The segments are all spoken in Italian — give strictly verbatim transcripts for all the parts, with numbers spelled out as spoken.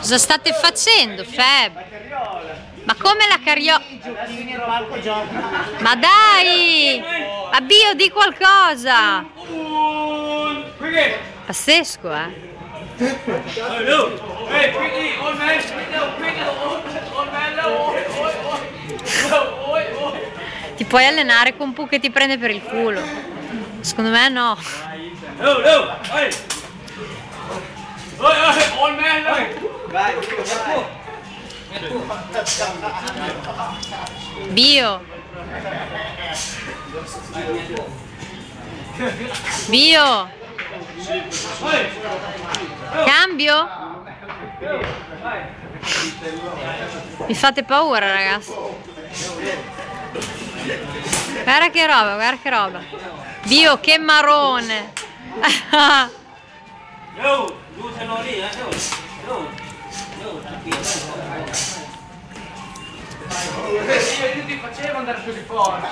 Cosa state facendo, Feb? Ma come la carriola? Ma dai! Abbio, di qualcosa! Pazzesco, eh? Ti puoi allenare con Pooh che ti prende per il culo? Secondo me no. Bio. Bio. Cambio? Mi fate paura, ragazzi. Guarda che roba, guarda che roba. Dio, che marrone. Io ti facevo andare così forte.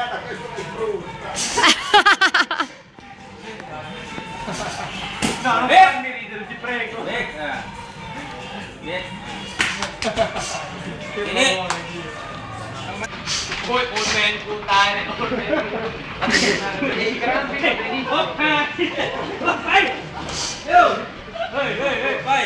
No, non farmi ridere, ti prego. Poi un man puttane, un man. I grandi vedi. Vai! Ehi, ehi, ehi, vai!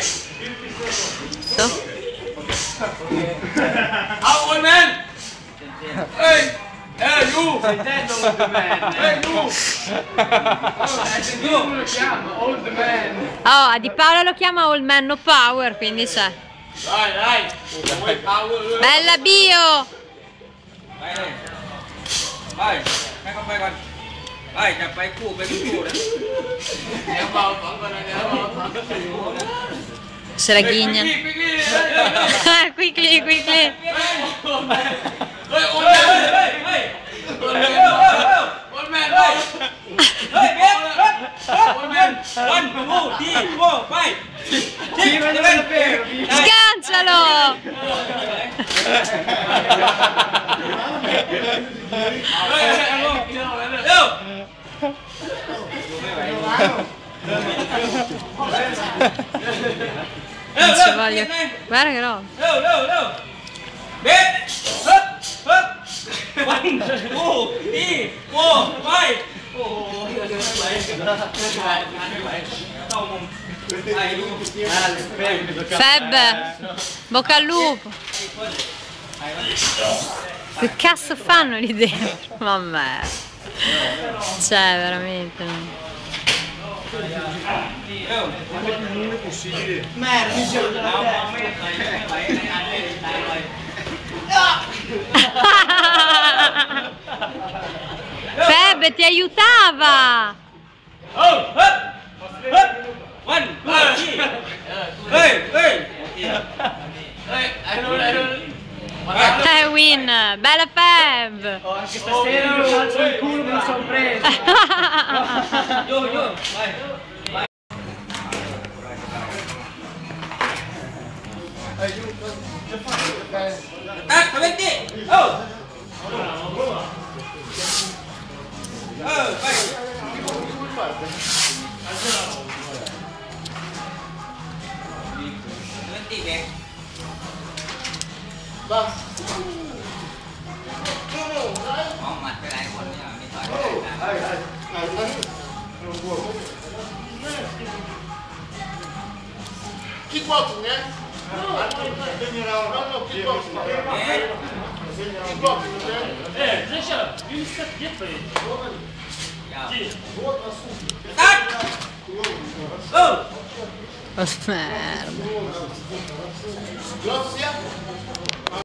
Ah, old man! Ehi! Ehi, you! Sentendo old man! Ehi, you! Sentendo come lo chiama, old man! Oh, a Di Paola lo chiama Old Man No Power, quindi c'è. Dai, dai! Vuoi power? Bella Bio! Vai, vai, vai con vai con vai,จับไปคู่ไปคู่นะ Andiamo a ancora andiamo. Se la ghigna. Qui, qui, qui, qui. Old man! Old man! Old man! One, two, three, four, five. Sgancialo! Non ci voglio. Guarda che roba. One, two, three, four, five. Feb, bocca al lupo. Che cazzo fanno lì dentro? Mamma. Cioè, veramente. Non è possibile. Feb, ti aiutava! Oh, up, up, one, two, three. Hey, hey. Eh, win! Bella Feb! Oh, anche stasera lo faccio il culo, me lo sono preso. Yo, yo, vai, vai. Tac, venti. Oh. Oh, vai. Venti, beh. Va. Không mặt cái này còn mới thoải Kickboxing, né? Não, não, kickboxing. Kickboxing, né? É, deixa, ele fica quieto aí. Tac. Oh. Oh, merda. Grazie.